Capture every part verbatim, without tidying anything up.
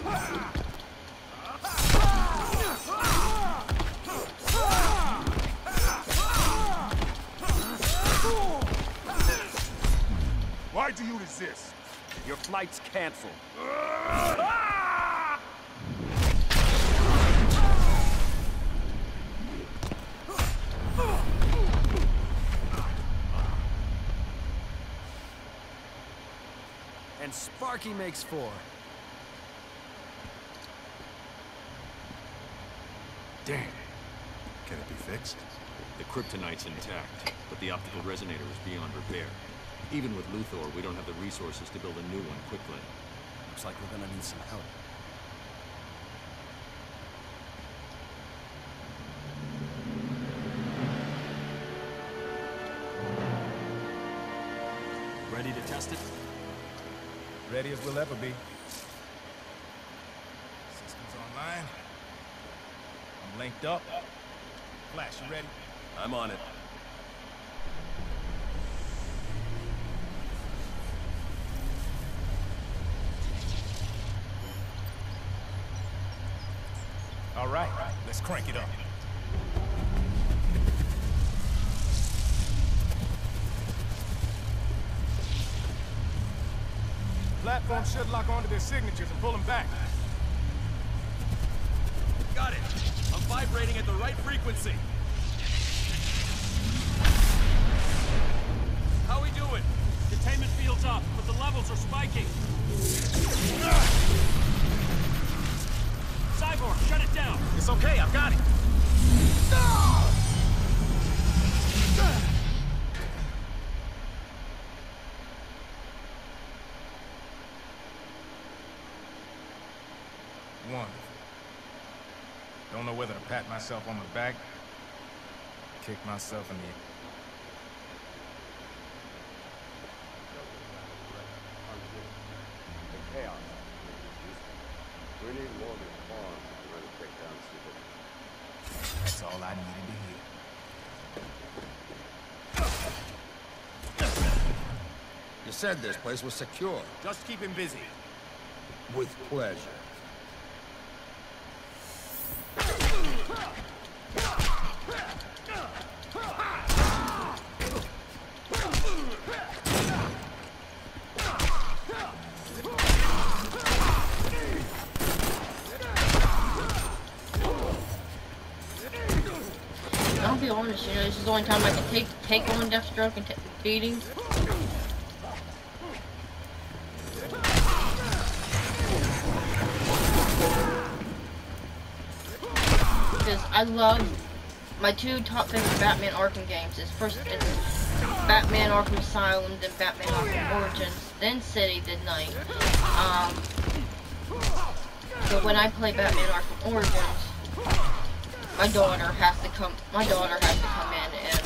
Why do you resist? Your flight's canceled. And Sparky makes four. Damn. Can it be fixed? The kryptonite's intact, but the optical resonator is beyond repair. Even with Luthor, we don't have the resources to build a new one quickly. Looks like we're gonna need some help. Ready to test it? Ready as we'll ever be. Systems online. I'm linked up. Flash, you ready? I'm on it. All right, let's crank it up. Platform should lock onto their signatures and pull them back. Got it. I'm vibrating at the right frequency. How we doing? Containment field's up, but the levels are spiking. Cyborg, shut it down. It's okay, I've got it. Wonderful. Don't know whether to pat myself on the back, kick myself in the... The chaos. We need Morgan's farm to run a take down Super. That's all I needed to hear. You said this place was secure. Just keep him busy. With pleasure. I'll be honest, you know, this is the only time I can take take on Deathstroke and take beatings. Because I love my two top favorite Batman Arkham games. Is first it's Batman Arkham Asylum, then Batman Arkham Origins, then City, then Night. Um, but when I play Batman Arkham Origins, my daughter has to come. My daughter has to come in and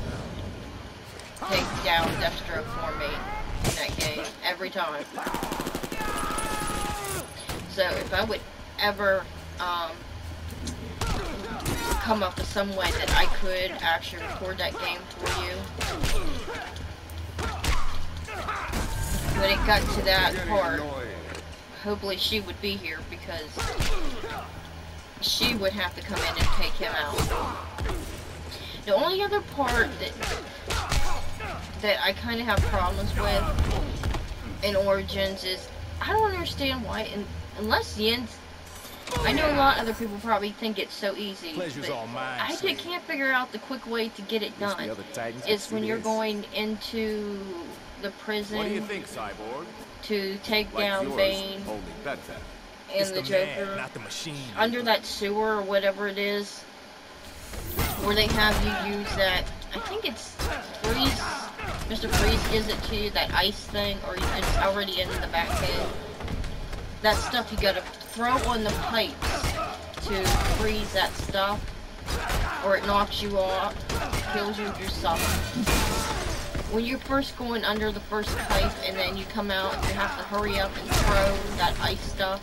take down Deathstroke for me in that game every time. So if I would ever um, come up with some way that I could actually record that game for you, when it got to that part, hopefully she would be here because she would have to come in and take him out. The only other part that that I kind of have problems with in Origins is I don't understand why, in, unless Yin's, I know a lot of other people probably think it's so easy, Pleasure's but all mine, I Slade. can't figure out the quick way to get it Wish done. the other Titans Is could when see you're this. going into the prison What do you think, Cyborg? to take Like down yours, Bane only better. and It's the the Joker man, not the machine. under that sewer or whatever it is, where they have you use that, I think it's Freeze, Mister Freeze gives it to you, that ice thing, or it's already in the back cave. That stuff you gotta throw on the pipes to freeze that stuff, or it knocks you off, kills you yourself. When you're first going under the first pipe and then you come out, you have to hurry up and throw that ice stuff.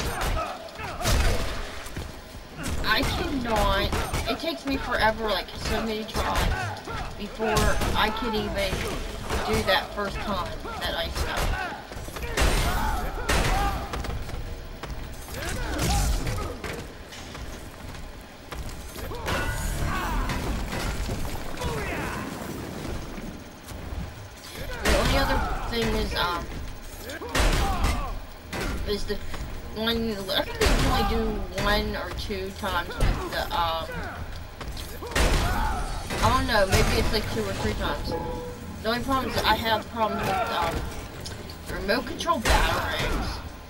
I cannot, it takes me forever, like so many tries, before I could even do that first time, that ice stuff. is the one. I think they can only do one or two times with the. Um, I don't know. Maybe it's like two or three times. The only problem is I have problems with um, remote control batarangs.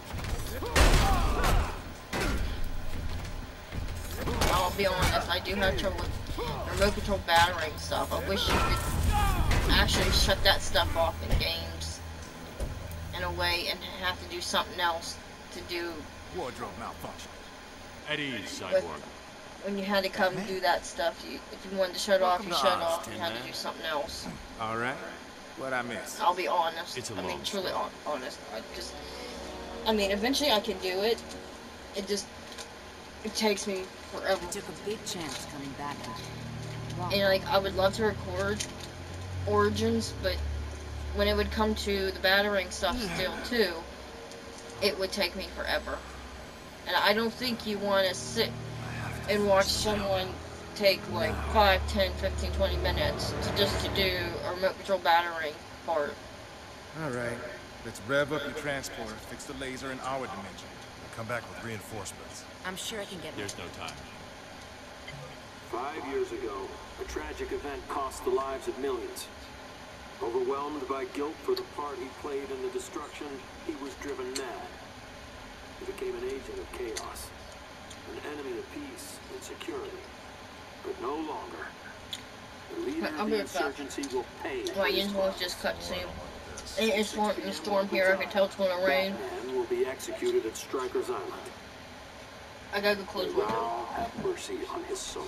I'll be honest, I do have trouble with remote control batarang stuff. I wish you could actually shut that stuff off in games in a way and have to do something else to do. Wardrobe malfunction. At ease, Cyborg. When you had to come do that stuff, you, if you wanted to shut off, you shut off. You had to do something else. All right. What I missed? I'll be honest. It's a I mean, long truly story. hon honest. I just, I mean, eventually I can do it. It just, it takes me forever. I took a big chance coming back here. Wow. And like, I would love to record Origins, but when it would come to the batarang stuff still too, it would take me forever. And I don't think you want to sit and watch someone take like five, ten, fifteen, twenty minutes to just to do a remote control batarang part. All right. Let's rev up your transporter, fix the laser in our dimension, and come back with reinforcements. I'm sure I can get There's no time. Five years ago, a tragic event cost the lives of millions. Overwhelmed by guilt for the part he played in the destruction, he was driven mad. He became an agent of chaos, an enemy of peace and security, but no longer. The leader I'll of be the right back. insurgency will pay for My his engine crime. was just cutscene. And it's storm, the storm here. I can tell it's gonna rain. Batman will be executed at Stryker's Island. I gotta go close my door. Ra have mercy on his soul.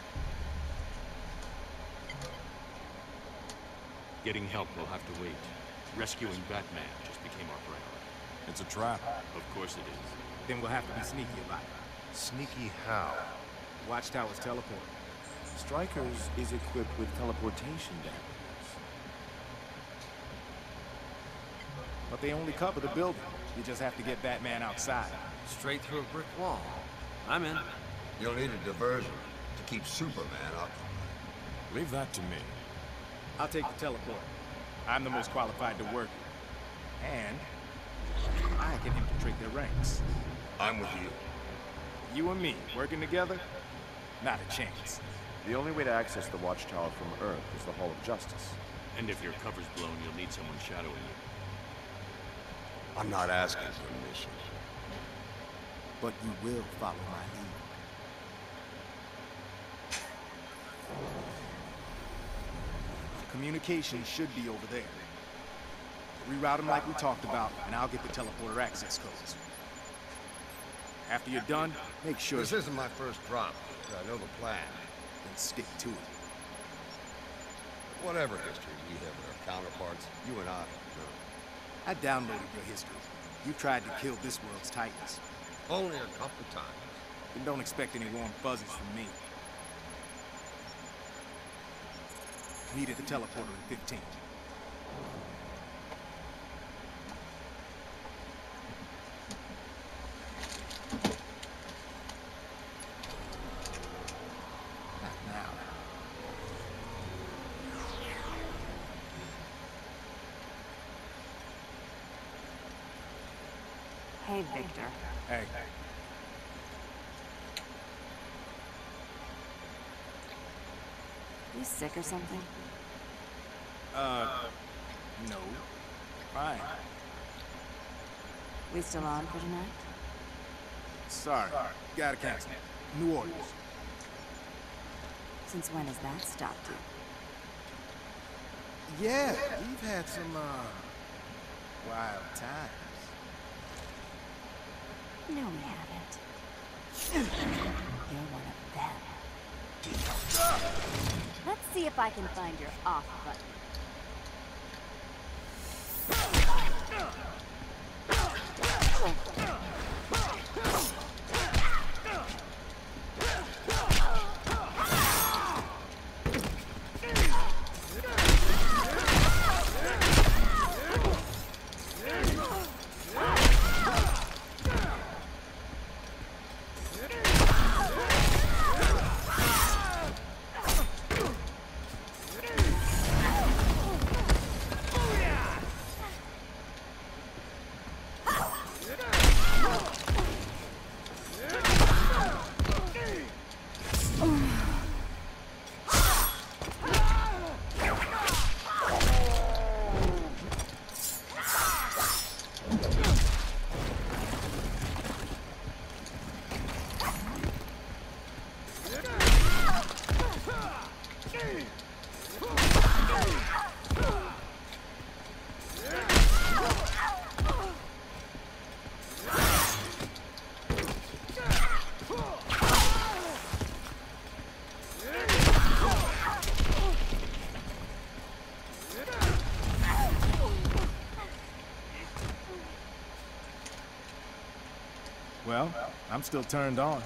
Getting help will have to wait. Rescuing Batman just became our priority. It's a trap. Of course it is. Then we'll have to be sneaky about it. Sneaky how? Watchtower's teleport. Strikers is equipped with teleportation daggers. But they only cover the building. You just have to get Batman outside. Straight through a brick wall. I'm in. You'll need a diversion to keep Superman up. Leave that to me. I'll take the teleport. I'm the most qualified to work it. And I can infiltrate their ranks. I'm with you. You and me working together? Not a chance. The only way to access the Watchtower from Earth is the Hall of Justice. And if your cover's blown, you'll need someone shadowing you. I'm not asking permission. But you will follow my lead. Communication should be over there. Reroute them like we talked about, and I'll get the teleporter access codes. After you're done, make sure... This isn't my first drop, but I know the plan. Then stick to it. Whatever history we have with our counterparts, you and I don't know. I downloaded your history. You tried to kill this world's Titans. Only a couple times. Then don't expect any warm fuzzies from me. Meet at the teleporter in fifteen. Not now. Hey, Victor. Hey. You sick or something? Uh, no. Fine. We still on for tonight? Sorry. Gotta cancel. New orders. Since when has that stopped you? Yeah, we've had some, uh, wild times. No, we haven't. You're one of them. Let's see if I can find your off button. Well, I'm still turned on.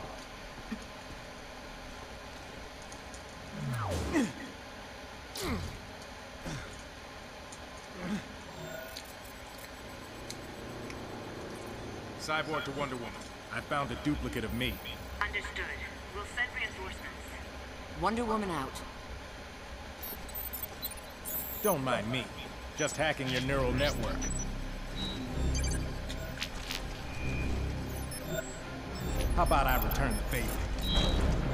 Cyborg to Wonder Woman. I found a duplicate of me. Understood. We'll send reinforcements. Wonder Woman out. Don't mind me. Just hacking your neural network. How about I return the favor?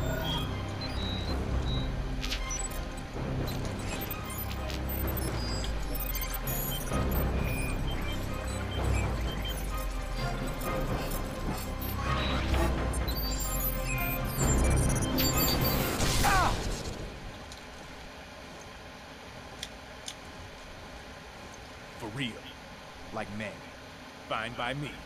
For real. Like men. Fine by me.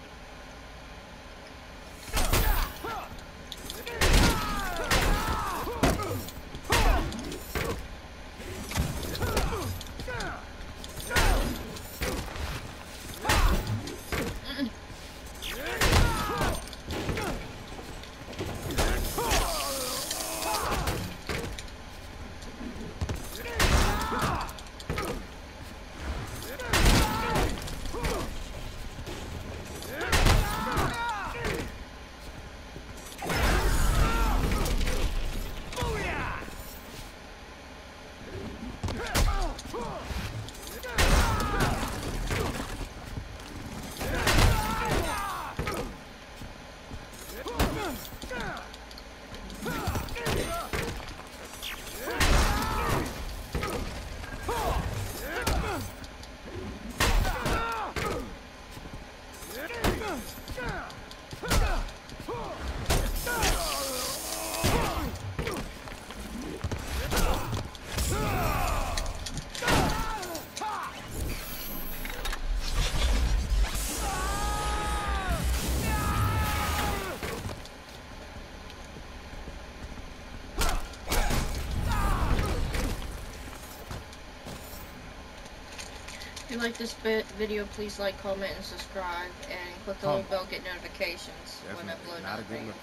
If you like this bit, video, please like, comment, and subscribe, and click the little bell, get notifications when I upload Not a another good video. look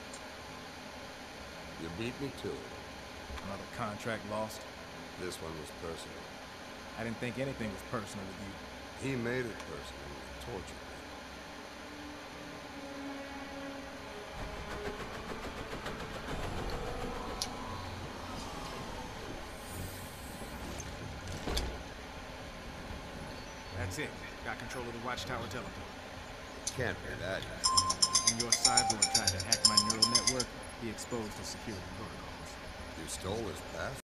for You beat me to it. me. Another contract lost. This one was personal. I didn't think anything was personal with you. He made it personal and tortured me. That's it. Got control of the Watchtower teleport. Can't be that. And your cyborg tried to hack my neural network, he exposed his security protocols. You stole his password.